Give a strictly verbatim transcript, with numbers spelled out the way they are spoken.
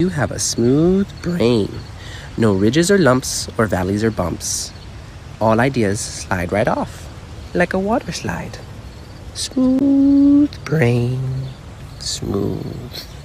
you have a smooth brain. No ridges or lumps or valleys or bumps. All ideas slide right off, like a water slide. Smooth brain, smooth.